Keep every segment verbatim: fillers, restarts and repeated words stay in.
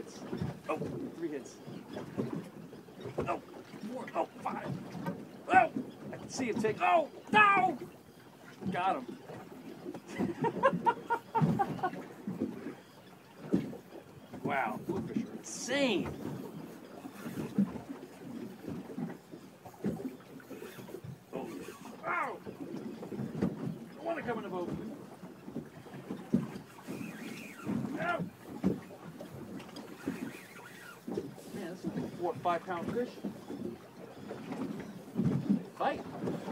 hits. Oh, three hits. Oh, four. Oh, five. Oh, I can see him take. Oh, no! Got him. Wow, bluefish are insane. Oh, ow! I want to come in the boat. No! Man, this is like a four or five pound fish. Fight.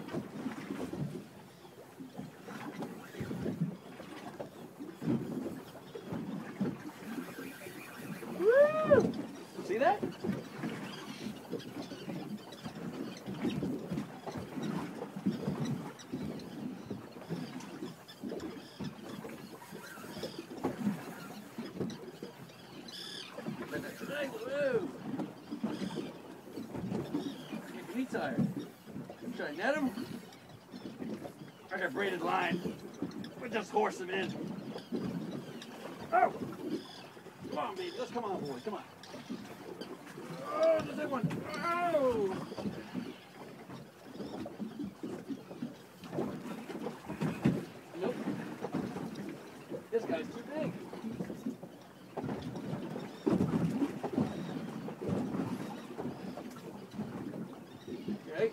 Woo! See that? Woo! Making me tired. Should I net him? I got braided line. We'll just horse him in. Oh! Come on, baby. Let's come on, boy. Come on. Oh, there's that one. Oh! Nope. This guy's too big. Okay.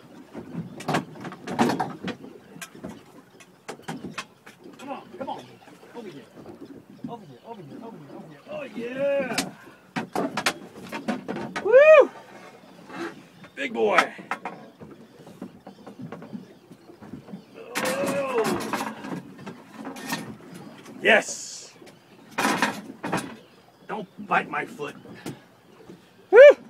Come on, come on. Over here. Over here, over here, over here, over here. Oh, yeah! Woo! Big boy. Oh. Yes! Don't bite my foot. Woo!